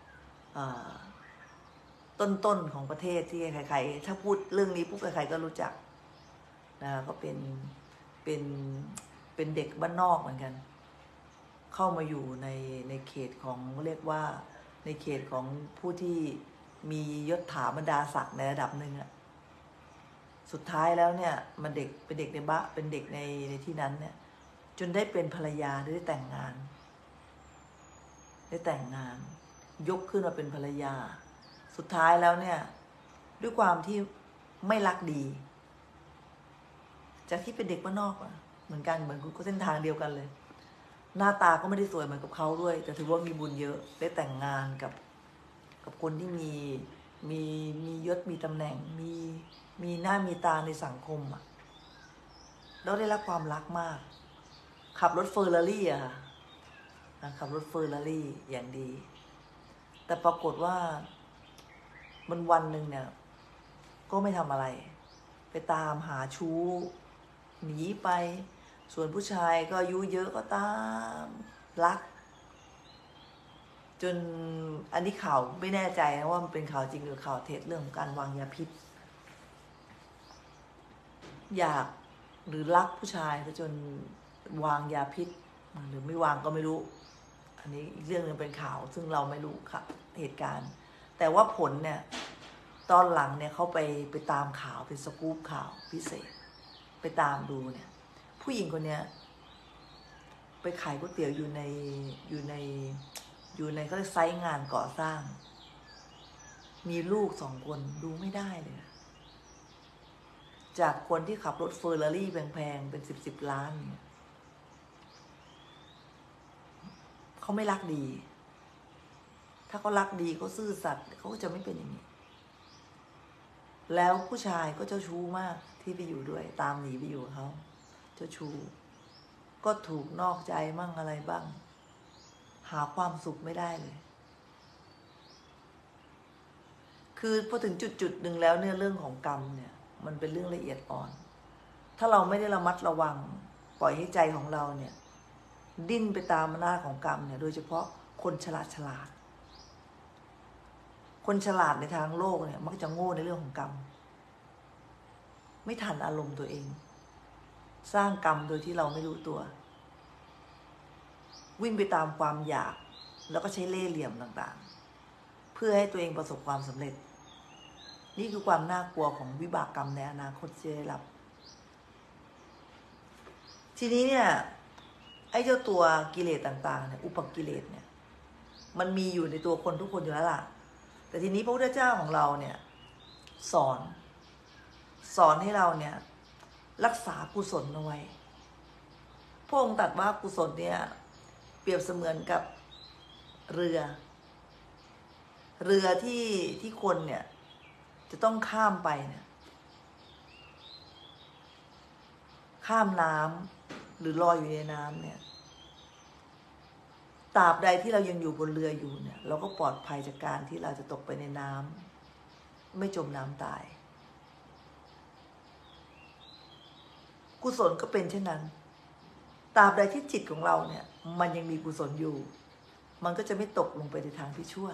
ต้นของประเทศที่ใครๆถ้าพูดเรื่องนี้ปุ๊บใครๆก็รู้จักนะก็เป็นเด็กบ้านนอกเหมือนกันเข้ามาอยู่ในเขตของเรียกว่าในเขตของผู้ที่มียศถาบรรดาศักดิ์ในระดับหนึ่งอะสุดท้ายแล้วเนี่ยมันเป็นเด็กในบ้านเป็นเด็กในที่นั้นเนี่ยจนได้เป็นภรรยาได้แต่งงานยกขึ้นมาเป็นภรรยาสุดท้ายแล้วเนี่ยด้วยความที่ไม่รักดีจากที่เป็นเด็กบ้านนอกเหมือนกันเหมือนเส้นทางเดียวกันเลยหน้าตาก็ไม่ได้สวยเหมือนกับเขาด้วยแต่ถือว่ามีบุญเยอะได้แต่งงานกับคนที่มียศมีตำแหน่งมีหน้ามีตาในสังคมอ่ะแล้วได้รับความรักมากขับรถเฟอร์รารี่อะค่ะขับรถเฟอร์รารี่อย่างดีแต่ปรากฏว่าวันหนึ่งเนี่ยก็ไม่ทำอะไรไปตามหาชู้หนีไปส่วนผู้ชายก็อายุเยอะก็ตามรักจนอันนี้ข่าวไม่แน่ใจนะว่ามันเป็นข่าวจริงหรือข่าวเท็จเรื่องของการวางยาพิษอยากหรือรักผู้ชายจนวางยาพิษหรือไม่วางก็ไม่รู้อันนี้อีกเรื่องนึงเป็นข่าวซึ่งเราไม่รู้ค่ะเหตุการณ์แต่ว่าผลเนี่ยตอนหลังเนี่ยเขาไปตามข่าวเป็นสกู๊ปข่าวพิเศษไปตามดูเนี่ยผู้หญิงคนนี้ไปขายก๋วยเตี๋ยวอยู่ในเขาเรียกไซต์งานก่อสร้างมีลูก2 คนดูไม่ได้เลยจากคนที่ขับรถเฟอร์รารี่แพงๆเป็น10 ล้านเนี่ยเขาไม่รักดีถ้าเขารักดีเขาซื่อสัตย์เขาก็จะไม่เป็นอย่างนี้แล้วผู้ชายก็เจ้าชู้มากที่ไปอยู่ด้วยตามหนีไปอยู่กับเขาเจ้าชู้ก็ถูกนอกใจมั่งอะไรบ้างหาความสุขไม่ได้เลยคือพอถึงจุดหนึ่งแล้วเนี่ยเรื่องของกรรมเนี่ยมันเป็นเรื่องละเอียดอ่อนถ้าเราไม่ได้ระมัดระวังปล่อยให้ใจของเราเนี่ยดิ้นไปตามอำนาจของกรรมเนี่ยโดยเฉพาะคนฉลาดคนฉลาดในทางโลกเนี่ยมักจะโง่ในเรื่องของกรรมไม่ทันอารมณ์ตัวเองสร้างกรรมโดยที่เราไม่รู้ตัววิ่งไปตามความอยากแล้วก็ใช้เล่ห์เหลี่ยมต่างๆเพื่อให้ตัวเองประสบความสำเร็จนี่คือความน่ากลัวของวิบากกรรมในอนาคตจะได้รับทีนี้เนี่ยไอ้เจ้าตัวกิเลสต่างๆเนี่ยอุปกิเลสเนี่ยมันมีอยู่ในตัวคนทุกคนอยู่แล้วล่ะแต่ทีนี้พระพุทธเจ้าของเราเนี่ยสอนให้เราเนี่ยรักษากุศลเอาไว้พระองค์ตรัสว่ากุศลเนี่ยเปรียบเสมือนกับเรือที่คนเนี่ยจะต้องข้ามไปเนี่ยข้ามน้ำหรือลอยอยู่ในน้ำเนี่ยตราบใดที่เรายังอยู่บนเรืออยู่เนี่ยเราก็ปลอดภัยจากการที่เราจะตกไปในน้ำไม่จมน้ำตายกุศลก็เป็นเช่นนั้นตราบใดที่จิตของเราเนี่ยมันยังมีกุศลอยู่มันก็จะไม่ตกลงไปในทางที่ชั่ว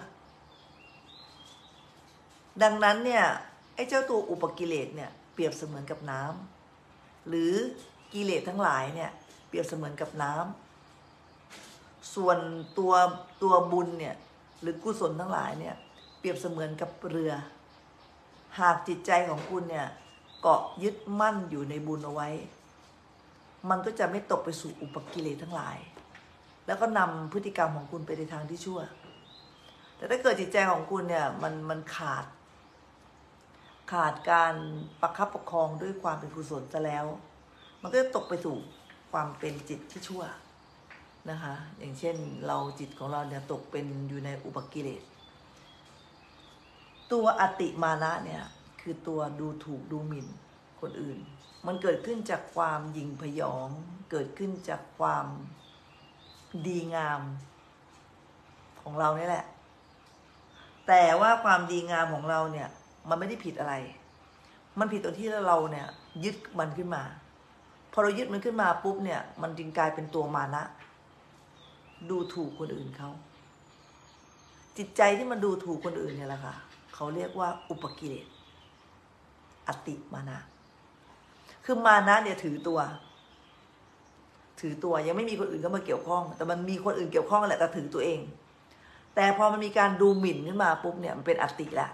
ดังนั้นเนี่ยไอ้เจ้าตัวอุปกิเลสเนี่ยเปรียบเสมือนกับน้ำหรือกิเลสทั้งหลายเนี่ยเปรียบเสมือนกับน้ำส่วนตัวบุญเนี่ยหรือกุศลทั้งหลายเนี่ยเปรียบเสมือนกับเรือหากจิตใจของคุณเนี่ยเกาะยึดมั่นอยู่ในบุญเอาไว้มันก็จะไม่ตกไปสู่อุปกิเลสทั้งหลายแล้วก็นำพฤติกรรมของคุณไปในทางที่ชั่วแต่ถ้าเกิดจิตใจของคุณเนี่ยมันขาดการประคับประคองด้วยความเป็นกุศลซะแล้วมันก็จะตกไปสู่ความเป็นจิตที่ชั่วนะคะอย่างเช่นเราจิตของเราเนี่ยตกเป็นอยู่ในอุปกิเลสตัวอติมานะเนี่ยคือตัวดูถูกดูหมิ่นคนอื่นมันเกิดขึ้นจากความหยิ่งพยองเกิดขึ้นจากความดีงามของเรานี่แหละแต่ว่าความดีงามของเราเนี่ยมันไม่ได้ผิดอะไรมันผิดตรงที่เราเนี่ยยึดมันขึ้นมาพอเรายึดมันขึ้นมาปุ๊บเนี่ยมันจึงกลายเป็นตัวมานะดูถูกคนอื่นเขาจิตใจที่มันดูถูกคนอื่นเนี่ยแหละค่ะเขาเรียกว่าอุปกิเลสอติมานะคือมานะเนี่ยถือตัวยังไม่มีคนอื่นเข้ามาเกี่ยวข้องแต่มันมีคนอื่นเกี่ยวข้องแหละแต่ถือตัวเองแต่พอมันมีการดูหมิ่นขึ้นมาปุ๊บเนี่ยมันเป็นอติละ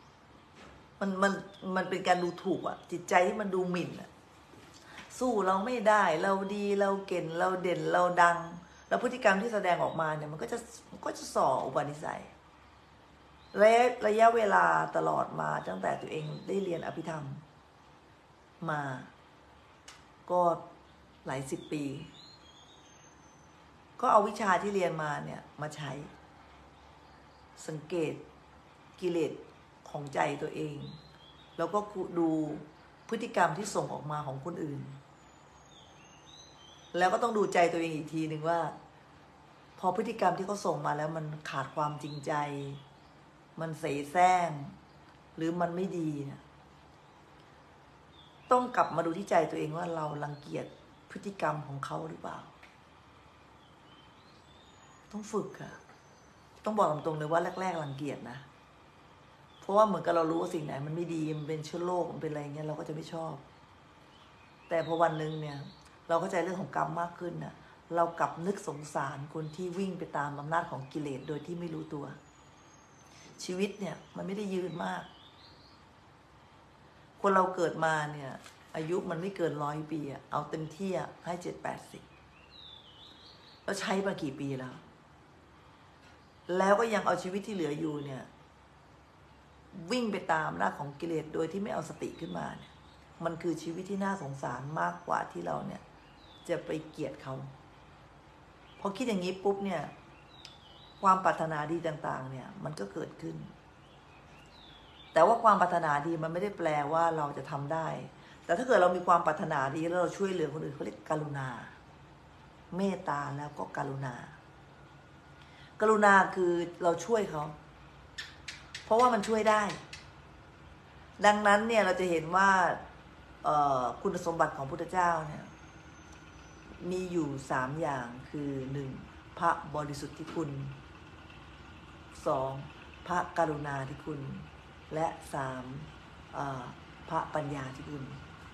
มันเป็นการดูถูกอ่ะจิตใจที่มันดูหมิ่นอ่ะสู้เราไม่ได้เราดีเราเก่งเราเด่นเราดังแล้วพฤติกรรมที่แสดงออกมาเนี่ยมันก็จะส่ออุปนิสัยและระยะเวลาตลอดมาตั้งแต่ตัวเองได้เรียนอภิธรรมมาก็หลายสิบปีก็เอาวิชาที่เรียนมาเนี่ยมาใช้สังเกตกิเลสของใจตัวเองแล้วก็ดูพฤติกรรมที่ส่งออกมาของคนอื่นแล้วก็ต้องดูใจตัวเองอีกทีหนึ่งว่าพอพฤติกรรมที่เขาส่งมาแล้วมันขาดความจริงใจมันเสแสร้งหรือมันไม่ดีเนี่ยต้องกลับมาดูที่ใจตัวเองว่าเรารังเกียจพฤติกรรมของเขาหรือเปล่าต้องฝึกค่ะต้องบอกตรงๆเลยว่าแรกๆรังเกียจนะเพราะว่าเหมือนกับเรารู้ว่าสิ่งไหนมันไม่ดีมันเป็นเชื้อโรคมันเป็นอะไรเงี้ยเราก็จะไม่ชอบแต่พอวันหนึ่งเนี่ยเราเข้าใจเรื่องของกรรมมากขึ้นนะเรากลับนึกสงสารคนที่วิ่งไปตามอำนาจของกิเลสโดยที่ไม่รู้ตัวชีวิตเนี่ยมันไม่ได้ยืนมากคนเราเกิดมาเนี่ยอายุมันไม่เกิน100 ปีอะเอาเต็มที่อะให้70-80แล้วใช้มากี่ปีแล้วก็ยังเอาชีวิตที่เหลืออยู่เนี่ยวิ่งไปตามอำนาจของกิเลสโดยที่ไม่เอาสติขึ้นมาเนี่ยมันคือชีวิตที่น่าสงสารมากกว่าที่เราเนี่ยจะไปเกลียดเขาพอคิดอย่างนี้ปุ๊บเนี่ยความปรารถนาดีต่างๆเนี่ยมันก็เกิดขึ้นแต่ว่าความปรารถนาดีมันไม่ได้แปลว่าเราจะทำได้แต่ถ้าเกิดเรามีความปรารถนาดีแล้วเราช่วยเหลือคนอื่นเขาเรียกกรุณาเมตตาแล้วก็กรุณากรุณาคือเราช่วยเขาเพราะว่ามันช่วยได้ดังนั้นเนี่ยเราจะเห็นว่าคุณสมบัติของพุทธเจ้าเนี่ยมีอยู่3อย่างคือ1พระบริสุทธิคุณ2พระกรุณาธิคุณและ3พระปัญญาธิคุณ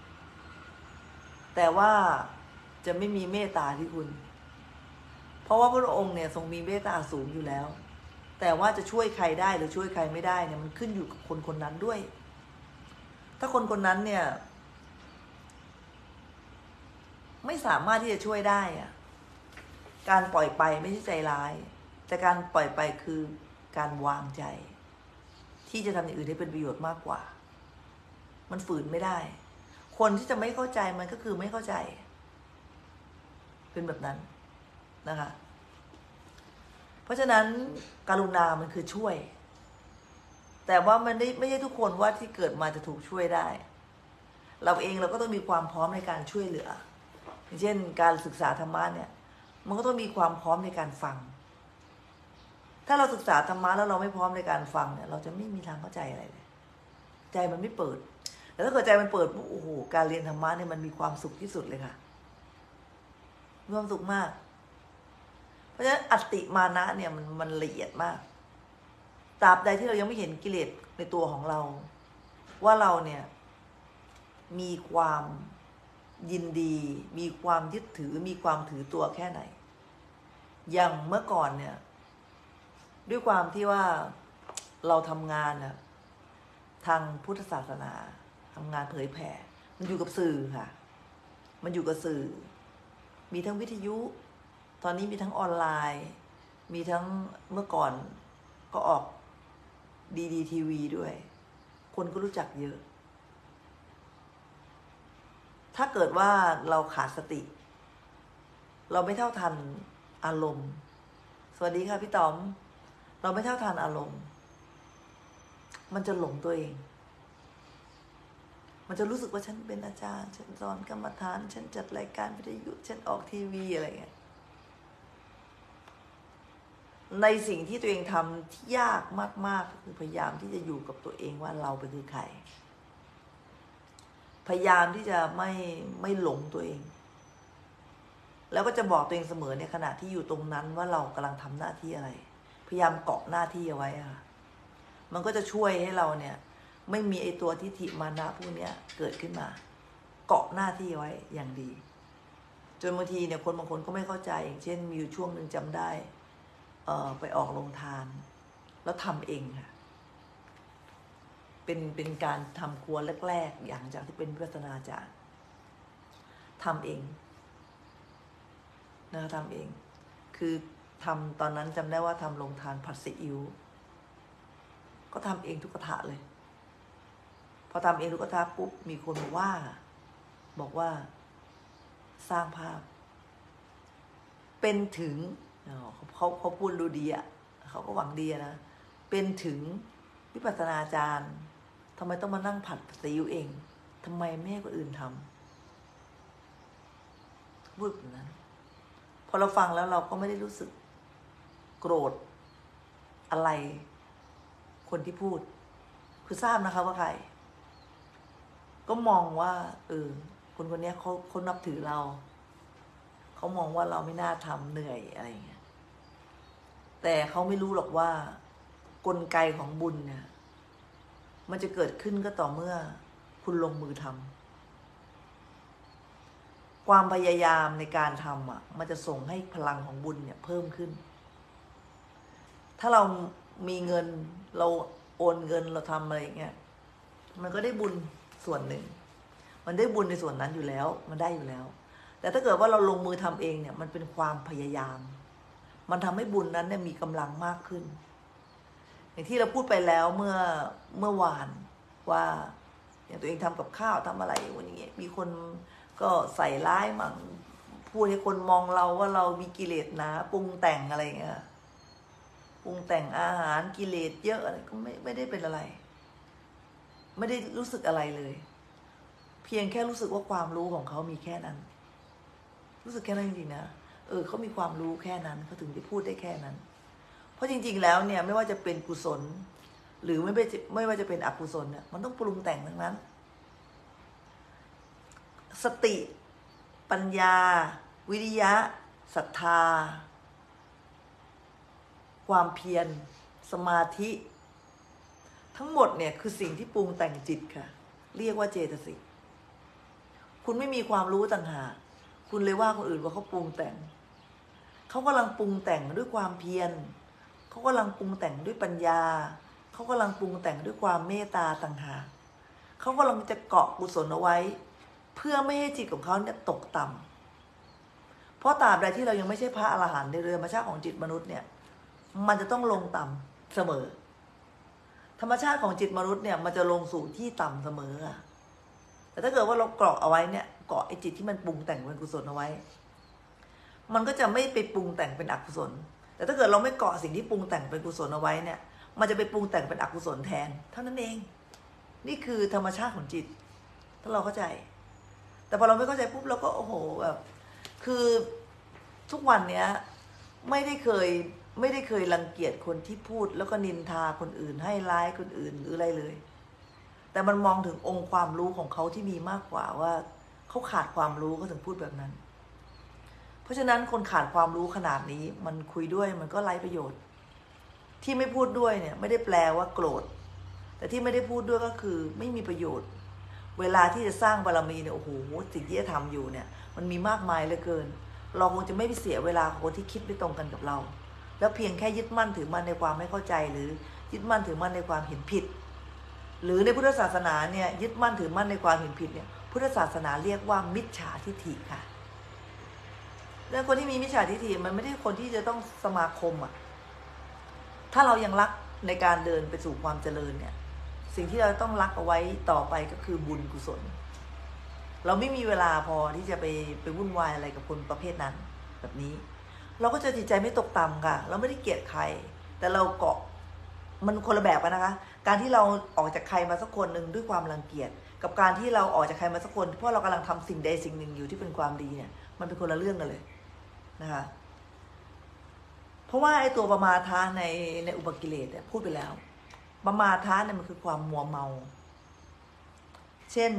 แต่ว่าจะไม่มีเมตตาธิคุณเพราะว่าพระองค์เนี่ยทรงมีเมตตาสูงอยู่แล้วแต่ว่าจะช่วยใครได้หรือช่วยใครไม่ได้เนี่ยมันขึ้นอยู่กับคนคนนั้นด้วยถ้าคนคนนั้นเนี่ยไม่สามารถที่จะช่วยได้อะการปล่อยไปไม่ใช่ใจร้ายแต่การปล่อยไปคือการวางใจที่จะทำอย่างอื่นให้เป็นประโยชน์มากกว่ามันฝืนไม่ได้คนที่จะไม่เข้าใจมันก็คือไม่เข้าใจเป็นแบบนั้นนะคะเพราะฉะนั้นกรุณามันคือช่วยแต่ว่ามันไม่ใช่ทุกคนว่าที่เกิดมาจะถูกช่วยได้เราเองเราก็ต้องมีความพร้อมในการช่วยเหลืออย่างเช่นการศึกษาธรรมะเนี่ยมันก็ต้องมีความพร้อมในการฟังถ้าเราศึกษาธรรมะแล้วเราไม่พร้อมในการฟังเนี่ยเราจะไม่มีทางเข้าใจอะไรเลยใจมันไม่เปิดแต่ถ้าเกิดใจมันเปิดโอ้โหการเรียนธรรมะเนี่ยมันมีความสุขที่สุดเลยค่ะมีความสุขมากเพราะฉะนั้นอัตติมานะเนี่ยมันละเอียดมากตราบใดที่เรายังไม่เห็นกิเลสในตัวของเราว่าเราเนี่ยมีความยินดีมีความยึดถือมีความถือตัวแค่ไหนอย่างเมื่อก่อนเนี่ยด้วยความที่ว่าเราทำงานนะทางพุทธศาสนาทำงานเผยแผ่มันอยู่กับสื่อค่ะมันอยู่กับสื่อมีทั้งวิทยุตอนนี้มีทั้งออนไลน์มีทั้งเมื่อก่อนก็ออกดีทีวีด้วยคนก็รู้จักเยอะถ้าเกิดว่าเราขาดสติเราไม่เท่าทันอารมณ์สวัสดีค่ะพี่ต๋อมเราไม่เท่าทันอารมณ์มันจะหลงตัวเองมันจะรู้สึกว่าฉันเป็นอาจารย์ฉันสอนกรรมฐานฉันจัดรายการวิทยุฉันออกทีวีอะไรเงี้ยในสิ่งที่ตัวเองทำที่ยากมากๆคือพยายามที่จะอยู่กับตัวเองว่าเราเป็นคือใครพยายามที่จะไม่หลงตัวเองแล้วก็จะบอกตัวเองเสมอในขณะที่อยู่ตรงนั้นว่าเรากำลังทำหน้าที่อะไรพยายามเกาะหน้าที่เอาไว้ค่ะมันก็จะช่วยให้เราเนี่ยไม่มีไอตัวทิฏฐิมานะพวกนี้เกิดขึ้นมาเกาะหน้าที่ไว้อย่างดีจนบางทีเนี่ยคนบางคนก็ไม่เข้าใจอย่างเช่นมีอยู่ช่วงหนึ่งจำได้ไปออกโรงทานแล้วทำเองค่ะเป็นการทำครัวแรกๆอย่างจากที่เป็นวิปัสสนาจารย์ทำเองนะทำเองคือทำตอนนั้นจำได้ว่าทำโรงทานผัดซีอิ๊วก็ทำเองทุกกระทะเลยพอทำเองทุกกระทะปุ๊บมีคนมาว่าบอกว่าสร้างภาพเป็นถึงเขาพูดดูดีอ่ะเขาก็หวังดีนะเป็นถึงวิปัสสนาจารย์ทำไมต้องมานั่งผัดซีอิ๊วเองทำไมไม่ให้คนอื่นทำพูดแบบนั้นพอเราฟังแล้วเราก็ไม่ได้รู้สึกโกรธอะไรคนที่พูดคือทราบนะคะว่าใครก็มองว่าคนคนนี้เขานับถือเราเขามองว่าเราไม่น่าทำเหนื่อยอะไรอย่างเงี้ยแต่เขาไม่รู้หรอกว่ากลไกของบุญเนี่ยมันจะเกิดขึ้นก็ต่อเมื่อคุณลงมือทำความพยายามในการทำอ่ะมันจะส่งให้พลังของบุญเนี่ยเพิ่มขึ้นถ้าเรามีเงินเราโอนเงินเราทำอะไรอย่างเงี้ยมันก็ได้บุญส่วนหนึ่งมันได้บุญในส่วนนั้นอยู่แล้วมันได้อยู่แล้วแต่ถ้าเกิดว่าเราลงมือทำเองเนี่ยมันเป็นความพยายามมันทำให้บุญนั้นเนี่ยมีกำลังมากขึ้นอย่างที่เราพูดไปแล้วเมื่อวานว่าอย่างตัวเองทำกับข้าวทำอะไรวันนี้มีคนก็ใส่ร้ายมั่งพูดให้คนมองเราว่าเรามีกิเลสหนาปรุงแต่งอะไรอย่างเงี้ยปรุงแต่งอาหารกิเลสเยอะอะไรก็ไม่ได้เป็นอะไรไม่ได้รู้สึกอะไรเลยเพียงแค่รู้สึกว่าความรู้ของเขามีแค่นั้นรู้สึกแค่นั้นจริงๆนะเขามีความรู้แค่นั้นเขาถึงจะพูดได้แค่นั้นเพราะจริงๆแล้วเนี่ยไม่ว่าจะเป็นกุศลหรือไม่ว่าจะเป็นอกุศลเนี่ยมันต้องปรุงแต่งทั้งนั้น สติปัญญาวิริยะศรัทธาความเพียรสมาธิทั้งหมดเนี่ยคือสิ่งที่ปรุงแต่งจิตค่ะเรียกว่าเจตสิกคุณไม่มีความรู้ต่างหากคุณเลยว่าคนอื่นว่าเขาปรุงแต่งเขากำลังปรุงแต่งด้วยความเพียรเขากำลังปรุงแต่งด้วยปัญญาเขากำลังปรุงแต่งด้วยความเมตตาต่างหากเขากำลังจะเกาะกุศลเอาไว้เพื่อไม่ให้จิตของเขาเนี่ยตกต่ำเพราะตราบใดที่เรายังไม่ใช่พระอรหันต์ในเรือธรรมชาติของจิตมนุษย์เนี่ยมันจะต้องลงต่ำเสมอธรรมชาติของจิตมนุษย์เนี่ยมันจะลงสู่ที่ต่ำเสมออะแต่ถ้าเกิดว่าเราเกาะเอาไว้เนี่ยเกาะไอ้จิตที่มันปรุงแต่งเป็นกุศลเอาไว้มันก็จะไม่ไปปรุงแต่งเป็นอกุศลแต่ถ้าเกิดเราไม่เกาะสิ่งที่ปรุงแต่งเป็นกุศลเอาไว้เนี่ยมันจะไปปรุงแต่งเป็นอกุศลแทนเท่านั้นเองนี่คือธรรมชาติของจิตถ้าเราเข้าใจแต่พอเราไม่เข้าใจปุ๊บเราก็โอ้โหแบบคือทุกวันเนี้ยไม่ได้เคยรังเกียจคนที่พูดแล้วก็นินทาคนอื่นให้ร้ายคนอื่นหรืออะไรเลยแต่มันมองถึงองค์ความรู้ของเขาที่มีมากกว่าว่าเขาขาดความรู้เขาถึงพูดแบบนั้นเพราะฉะนั้นคนขาดความรู้ขนาดนี้มันคุยด้วยมันก็ไร้ประโยชน์ที่ไม่พูดด้วยเนี่ยไม่ได้แปลว่าโกรธแต่ที่ไม่ได้พูดด้วยก็คือไม่มีประโยชน์เวลาที่จะสร้างบารมีเนี่ยโอ้โหสิ่งที่จะทำอยู่เนี่ยมันมีมากมายเหลือเกินเราคงจะไม่ไปเสียเวลาคนที่คิดไม่ตรงกันกับเราแล้วเพียงแค่ยึดมั่นถือมั่นในความไม่เข้าใจหรือยึดมั่นถือมั่นในความเห็นผิดหรือในพุทธศาสนาเนี่ยยึดมั่นถือมั่นในความเห็นผิดเนี่ยพุทธศาสนาเรียกว่ามิจฉาทิฏฐิค่ะแล้วคนที่มีมิจฉาทิฏฐิมันไม่ได้คนที่จะต้องสมาคมอ่ะถ้าเรายังรักในการเดินไปสู่ความเจริญเนี่ยสิ่งที่เราต้องรักเอาไว้ต่อไปก็คือบุญกุศลเราไม่มีเวลาพอที่จะไปวุ่นวายอะไรกับคนประเภทนั้นแบบนี้เราก็จะจิตใจไม่ตกต่ำค่ะเราไม่ได้เกลียดใครแต่เราเกาะมันคนละแบบกันนะคะการที่เราออกจากใครมาสักคนหนึ่งด้วยความรังเกียจกับการที่เราออกจากใครมาสักคนเพราะเรากำลังทำสิ่งใดสิ่งหนึ่งอยู่ที่เป็นความดีเนี่ยมันเป็นคนละเรื่องกันเลยนะคะเพราะว่าไอ้ตัวปมาทะในอุปกิเลสเนี่ยพูดไปแล้วปมาทะเนี่ยมันคือความมัวเมาเช่น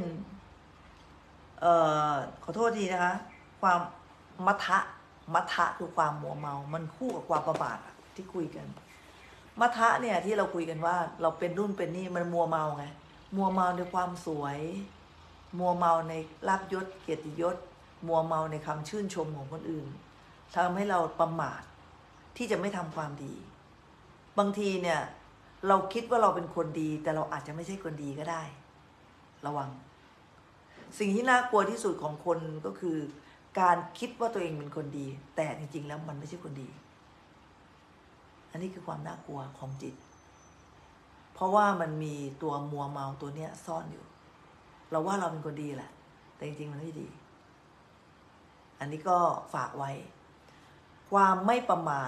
ขอโทษทีนะคะความมัทะคือความมัวเมามันคู่กับความประมาทที่คุยกันมัทะเนี่ยที่เราคุยกันว่าเราเป็นรุ่นเป็นนี่มันมัวเมาไงมัวเมาในความสวยมัวเมาในลาภยศเกียรติยศมัวเมาในคำชื่นชมของคนอื่นทำให้เราประมาทที่จะไม่ทำความดีบางทีเนี่ยเราคิดว่าเราเป็นคนดีแต่เราอาจจะไม่ใช่คนดีก็ได้ระวังสิ่งที่น่ากลัวที่สุดของคนก็คือการคิดว่าตัวเองเป็นคนดีแต่จริงๆแล้วมันไม่ใช่คนดีอันนี้คือความน่ากลัวของจิตเพราะว่ามันมีตัวมัวเมาตัวเนี้ยซ่อนอยู่เราว่าเราเป็นคนดีแหละแต่จริงๆมันไม่ดีอันนี้ก็ฝากไว้ความไม่ประมาท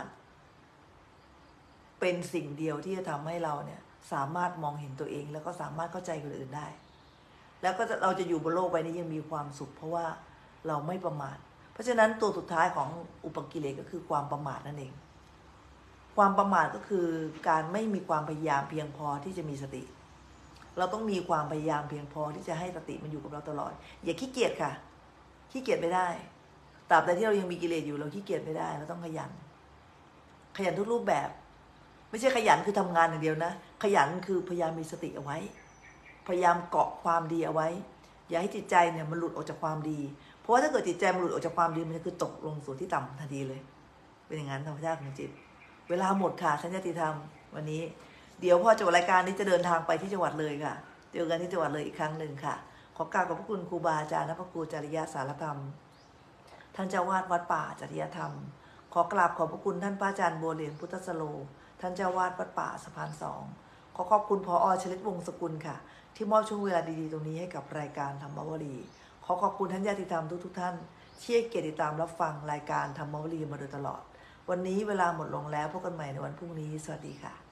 เป็นสิ่งเดียวที่จะทำให้เราเนี่ยสามารถมองเห็นตัวเองแล้วก็สามารถเข้าใจคนอื่นได้แล้วก็เราจะอยู่บนโลกใบนี้ยังมีความสุขเพราะว่าเราไม่ประมาทเพราะฉะนั้นตัวสุดท้ายของอุปกิเลสก็คือความประมาทนั่นเองความประมาทก็คือการไม่มีความพยายามเพียงพอที่จะมีสติเราต้องมีความพยายามเพียงพอที่จะให้สติมันอยู่กับเราตลอดอย่าขี้เกียจค่ะขี้เกียจไม่ได้ตราบใดที่เรายังมีกิเลสอยู่เราขี้เกียจไม่ได้เราต้องขยันทุกรูปแบบไม่ใช่ขยันคือทำงานอย่างเดียวนะขยันคือพยายามมีสติเอาไว้พยายามเกาะความดีเอาไว้อย่าให้จิตใจเนี่ยมันหลุดออกจากความดีเพราะว่าถ้าเกิดจิตใจมันหลุดออกจากความดีมันจะคือตกลงสู่ที่ต่ำทันทีเลยเป็นอย่างนั้นธรรมชาติของจิตเวลาหมดค่ะสัญญาติธรรมวันนี้เดี๋ยวพอจบรายการนี้จะเดินทางไปที่จังหวัดเลยค่ะเจอกันที่จังหวัดเลยอีกครั้งหนึ่งค่ะขอกราบขอบพระคุณครูบาอาจารย์และพระครูจริยสารธรรมท่านเจ้าวาดวัดป่าจริยธรรมขอกราบขอบพระคุณท่านพระอาจารย์บัวเหรียญพุทธสโลท่านเจ้าวาดวัดป่าสะพานสองขอขอบคุณผอ.ชลิตวงศ์สกุลค่ะที่มอบช่วงเวลาดีๆตรงนี้ให้กับรายการธรรมวลีขอขอบคุณท่านญาติธรรมทุกท่านที่ให้เกียรติติดตามรับฟังรายการธรรมวลีมาโดยตลอดวันนี้เวลาหมดลงแล้วพบกันใหม่ในวันพรุ่งนี้สวัสดีค่ะ